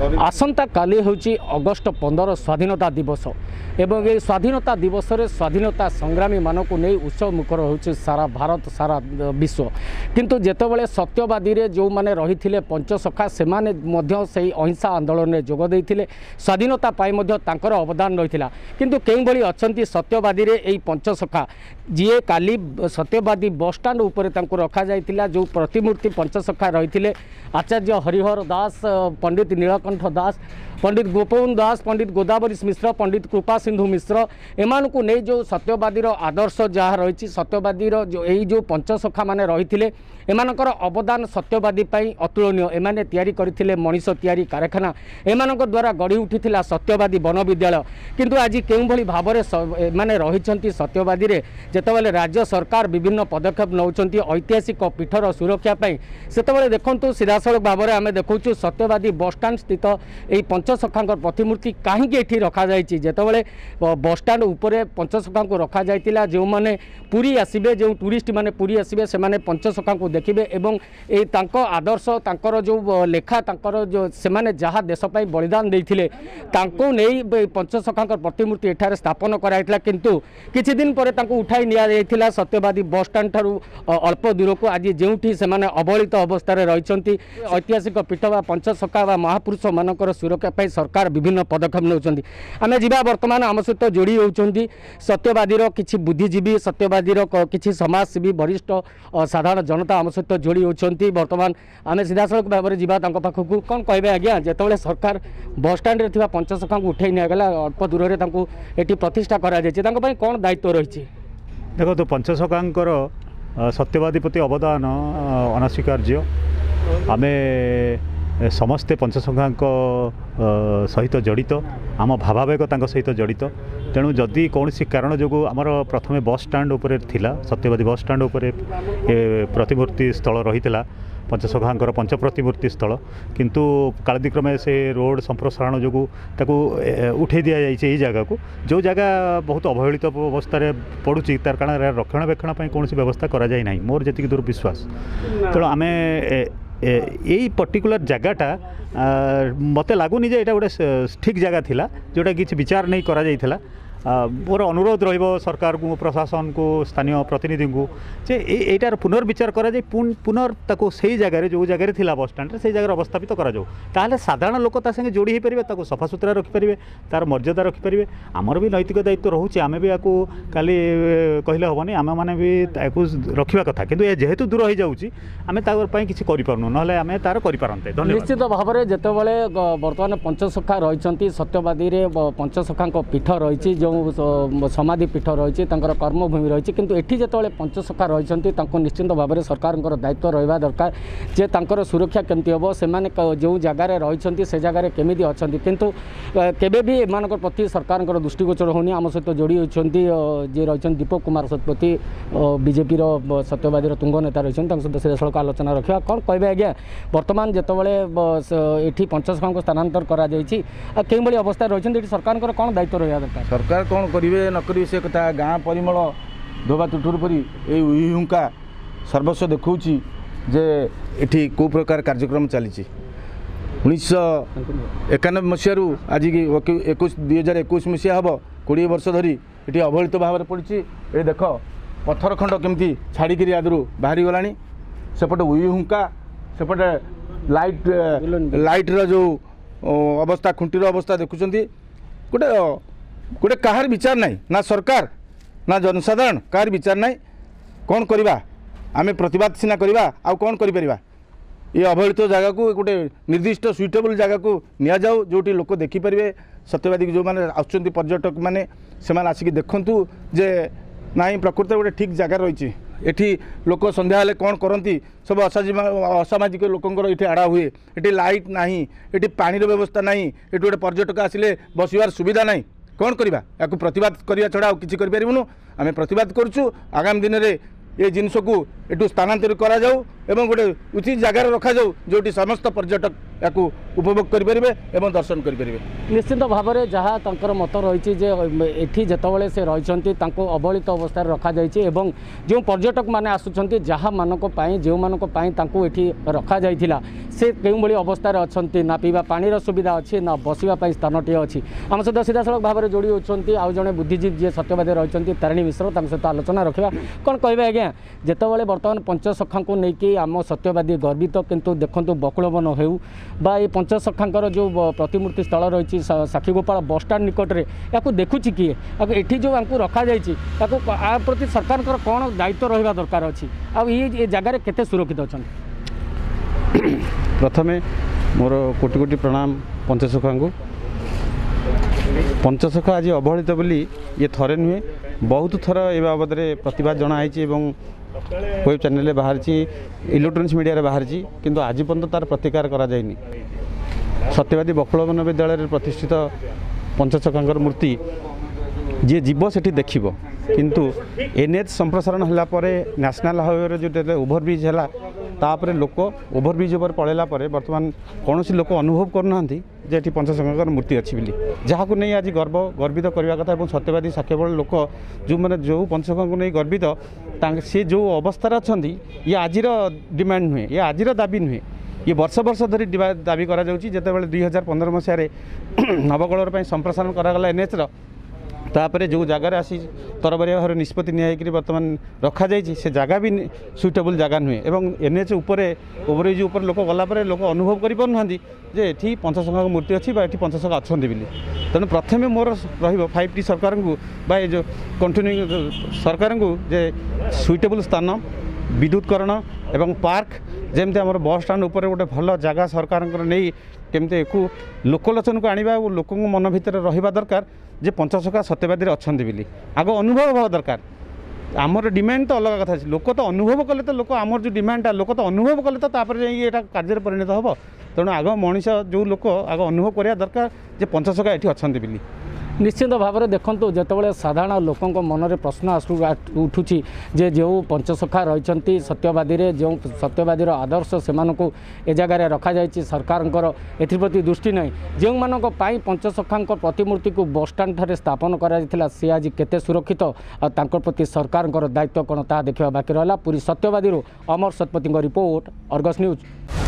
आसंता काली होची अगस्ट 15 स्वाधीनता दिवस एवं ये स्वाधीनता दिवस रे स्वाधीनता संग्रामी मानक नहीं उत्सव मुखर होची सारा भारत सारा विश्व किंतु जेतेबेले सत्यवादी रे जो माने रही पंचसखा से माने मध्य से अहिंसा आंदोलन में जोग देइथिले स्वाधीनता पाई मध्य तांकर अवदान रहिथिला किंतु केउ भली अछंती सत्यवादी रे एई पंचसखा जी काली सत्यवादी बस स्टाण्ड उपरे तांको रखा जाइतिला जो प्रतिमूर्ति पंचसखा रहिथिले आचार्य हरिहर दास पंडित नीलकंठ दास पंडित गोपवन दास पंडित गोदावरी मिश्र पंडित कृपा सिंधु मिश्र एमान को नहीं जो सत्यवादी आदर्श जहाँ रही सत्यवादी जो यही जो पंचसखा माने रही एमानकर अवदान सत्यवादी अतुलनीय एमाने तैयारी करथिले मनीष तैयारी कारखाना एमानक द्वारा गढ़ी उठिथिला सत्यवादी वन विद्यालय किंतु आज केउं भली भाबरे माने रहिछंती सत्यवादी रे जेतेबेले राज्य सरकार विभिन्न पदक्षेप नौचंती ऐतिहासिक पीठर सुरक्षा पाई सेतेबेले देखंतु सीधासळख भाबरे आमे देखौछु सत्यवादी बस स्टाण्ड स्थित एई पंचसखांकर प्रतिमूर्ति कहीं एठी रखा जाइछि जेतेबेले बस स्टाण्ड उपरे पंचसखांको रखा जाइतिला जो माने पुरी आसीबे जो टूरिस्ट माने पुरी आसीबे से माने पंचसखांको देखिबे एवं ए तांको आदर्श तांकर जो लेखा तांकर जो से माने जहाँ देश पई बलिदान देइथिले तांको नै पंचसखांकर प्रतिमूर्ति एठारे स्थापन कराइतला किंतु किछि दिन परे तांको उठाई निया जाइथिला सत्यवादी बस स्टाण्ड थारु अल्प दूर को आज जेउठी से माने अवहेलित अवस्था रे रहिसंती ऐतिहासिक पीठ वा पंचसखा वा महापुरुष मानकर सुरक्षा पाई सरकार विभिन्न पदक्षेप नौचंती आमे जिबा वर्तमान आम सहित जोड़ी होउचंती सत्यवादी किछि बुद्धिजीवी सत्यवादी किछि समाजसेवी वरिष्ठ साधारण जनता आम सहित जोड़ी होउचंती वर्तमान आमे सीधासळख भाव में जीवा तांको पाखकु कोन कहबे आज्ञा जेतेबेले सरकार बस स्टाण्ड रे थिबा पंचसखा को उठाई निया गेला अल्प दूर रे तांको एठी प्रतिष्ठा करा जायछि तांको पई कोन दायित्व रहिछि देखो तो पंचसखांकर सत्यवादी प्रति अवदान अनस्वीकार्य आमे समस्ते पंचसखा सहित जड़ित आम भावावेग सहित जड़ित तेणु जदि कौन कारण जो आमर प्रथमे बस स्टाण्ड उपरे थिला सत्यवादी बस स्टाण्ड उपरे प्रतिमूर्ति स्थल रही पंचसखांकर पंच प्रतिमूर्ति स्थल किंतु कालादिक्रमे से रोड संप्रसारण जो उठे दि जाइए जगह को जो जगह बहुत अवहेलित अवस्था पड़ुची तार कारण रक्षणाबेक्षण कौन व्यवस्था करा जाए ना मोर जी दूर विश्वास तेणु आम यही पर्टिकुलर जगहटा मत लगुनि जे गोटे ठीक जगह थिला जोटा किसी विचार नहीं करा जाइथिला मोर अनुरोध रहिबो सरकार को प्रशासन को स्थानीय प्रतिनिधि को जे एटार पुनर्विचार करा जाए पुनर् ताको सही जगह जो जगह थिला बस स्टाण्ड से जगह अवस्थापित करा जाऊ ताहले साधारण लोक ता संगे जोड़ी हो परिबे ताको सफा सुतरा रखि परिबे तार मर्यादा रखि परिबे आमर भी नैतिक दायित्व रहउछि आमे भी याकू काली कहले होबनी आमे माने भी ताको रखिबा कथा किंतु ए जेहेतु दूर हो जाउछि आमे तार पई किछि करि परनु नहले आमे तार करि पारंते निश्चित भाव में जेतेबेले वर्तमान पंचसखा रहिसंती सत्यवादी रे पंचसखांक पीठ रहिछि जो समाधि पीठ रही कर्मभूमि रही किंतु एठी जेतेबेले पंचसखा रही निश्चित भाव में सरकार दायित्व रहा दरकार जे तांकर सुरक्षा केमती हम से जो जगार रही से जगार केमी अच्छा किंतु केबे भी एमान प्रति सरकार दृष्टिगोचर होनी आम सहित जोड़ी होती जी रही दीपक कुमार शतपथी बीजेपी सत्यवादी तुंग नेता रही सहित सीधासळख आलोचना रखा कौन कहे आज्ञा बर्तमान जितेबाला ये पंचसखा को स्थानांतर कर अवस्था रही सरकार कौन दायित्व रहा दरकार सरकार कौन करेंगे न करेंगे से कथा गाँ परिमल धोबा तुठुर परी हुंका सर्वस्व देखा जे एठी को प्रकार कार्यक्रम चली 1991 मसीह आज 2021 मसीहा हम 20 वर्ष धरी ये अवहेलित भाव में पड़ी ये देख पत्थर खंड केमती छाड़ी आदि बाहरी गला सेपटे हुंका सेपटे लाइट जो अवस्था खुंटीर अवस्था देखुं गोटे गोटे कहार विचार नहीं ना सरकार ना जनसाधारण कहार विचार नहीं कौन करवा आमे प्रतिवाद सीना करवा आ कौन करिपरिबा ये अवहेलित जगह को गोटे निर्दिष्ट सुइटेबल जगह को निया जाऊ जोटी लोक देखिपारे सत्यवादी जो मैंने आसुचंती पर्यटक मैंने से आसिक देखु जे नाई प्रकृत गोटे ठीक जगह रही एठी लोक संध्या हेले कौन करती सब असामाजिक लोकंर ये आड़ा हुए ये लाइट ना ये पानी व्यवस्था ना ये गोटे पर्यटक आसिले बसबार सुविधा ना कौन करवा या प्रतिवाद करने छड़ा किसी करूँ आम प्रतिवाद करुँ आगामी दिन में ये जिनस को एटू स्थानांतरित करा जाऊ एवं गोटे उचित जगार रखा जाऊ जोटी समस्त पर्यटक या उपभोग करेंगे एवं दर्शन करेंगे। निश्चित भाव में जहाँ तंकर मत रही एठी जितेबाला से रही अवहेलित अवस्था रखा जाइए जो पर्यटक मैंने आसुँच जहाँ मानी जो मानी एठी रखा जाइथिला से केउं अवस्था अच्छा ना पीवा पानी सुविधा अच्छी ना बसवाई स्थानटे अच्छी आम सहित सीधा सड़क भाव में जोड़ी होती आउ जड़े बुद्धिजीवी जी सत्यवादी रही तारिणी मिश्र सहित आलोचना रखा कौन कहे आज्ञा जितेबाला बर्तमान पंचसखा को लेकिन आम सत्यवादी गर्वित किंतु देखु बकुलवन हो ये पंचसखांकर जो प्रतिमूर्ति स्थल रही साक्षीगोपाल बसस्टाण निकट में या देखुची किए एठी जो आपको रखा आ प्रति सरकार कौन दायित्व रहा दरकार अच्छी ये जगार केते सुरक्षित अच्छा। प्रथमे मोर कोटि कोटि प्रणाम पंचसखा को। पंचसखा आज अवहेलित बोली ये थरे नुहे बहुत थर ए बाबद प्रतिवाद जनाई वेब चैनल बाहर इलेक्ट्रोनिक्स मीडिया बाहर किंतु आज पर्यंत तार प्रतिकार करा जायनि। सत्यवादी बकुलवन विद्यालय प्रतिष्ठित पंचसखांकर मूर्ति जी जीव से देखिब किंतु एनएच संप्रसारण होगापर नेशनल हाईवे जो ओभरब्रिज है तापर लोक ओभरब्रिज पलैला बर्तमान कौन लोक अनुभव करना जे ये पंचसखांकर मूर्ति अच्छी बोली जहाँ को नहीं आज गर्वित करने कथा और सत्यवादी साक्ष्यबल लोक जो मैंने जो पंचसखा को नहीं गर्वित सी जो अवस्था अच्छा ये आज डिमांड नुहे ये आज दाबी नुहे ये वर्ष वर्ष धरी दाबी करा जितेबाला 2015 मसीह नवकलर संप्रसारण करागला एनएच तापर जो जगार आसी तरबरिया भाव निष्पत्ति निकरी बर्तमान रखा जाइए से जगह भी सुइटेबल जगह नुहे एवं एनएच ओवरब्रिज उपर लोक गलापर लोक अनुभव करें ये पंचसखा मूर्ति अच्छी ये पंचसखा अच्छा बोली तेणु प्रथम मोर रि सरकार को जो कंटिन्यू सरकार को जे सुइटेबल स्थान विद्युतकरण एवं पार्क जमती आम बस स्टाण उपर गोटे भल जगह सरकार नहीं केमती एक लोकलोचन को आने और लोक मन भितर रहा दरकार जे पंचसखा सत्यवादी अच्छा बोली आग अनुभव हवा दरकार। आमर डिमांड तो अलग कथा लोक तो अनुभव कले तो लोक आमर जो डिमांड लोक तो अनुभव कले तो ये कार्य परिणत हम तेणु आग मनीष जो लोक आग अनुभव करा दरकार जे पंचसखा ये अच्छा बोली। निश्चित भाव में देखो जितेबाला साधारण लोकों मन में प्रश्न उठू जे जो पंचसखा रही सत्यवादी जो सत्यवादी आदर्श से ए जगह रखा जाइए सरकार एप्रति दृष्टि नहीं जो मानों पंचसखा प्रतिमूर्ति को बसस्टाण ठारे स्थापन करा सी आज केते सुरक्षित और प्रति सरकार दायित्व कौन ता देखा बाकी रहा। Puri Satyabadi Amar Satapathy report Argus news.